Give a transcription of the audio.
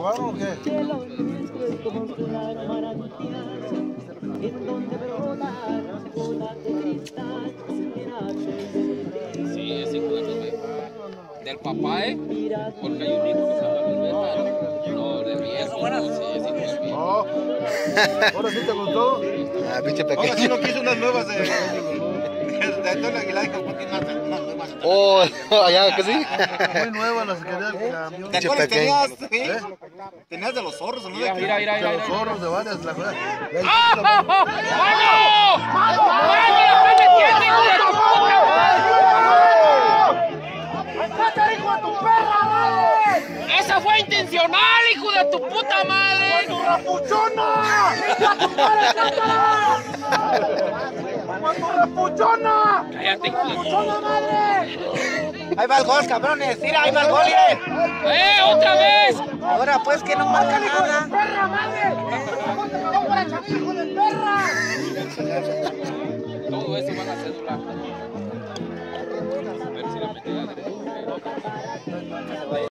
robaron o qué? Sí, ese cuento del papá, porque hay un hijo que se llama Luis Beta. No, del viejo, no, sí, ese fue el viejo. Oh. ¿Ahora sí te gustó? Ah, pinche Ahora sí pequeño. no quiso unas nuevas de Antonio Aguilar, dijo, ¿por qué no hacen unas nuevas? Oh, allá, ¿que sí? Muy nuevas las que quería el camión. ¿Te acuerdas que tenías, Tenías de los zorros, ¿no? Mira, mira, mira, De los mira. zorros, de varias. La juega. ¡Ah! ¡Mano! ¡Mano! ¡Mano! ¡La están metiendo, hijo de tu puta madre! hijo de tu perra madre! ¡Esa fue intencional, hijo de tu puta madre! ¡Tu rapuchona! ¡Hija tu madre, cántala! ¡Tu rapuchona! Cállate, hijo de ¡Rapuchona madre! Ahí va el gol, cabrones. Tira, ahí va el gol, ¡Otra vez! Ahora pues que no marca nada. ¡Perra madre! ¡Hijo de perra! Todo eso van a cedular.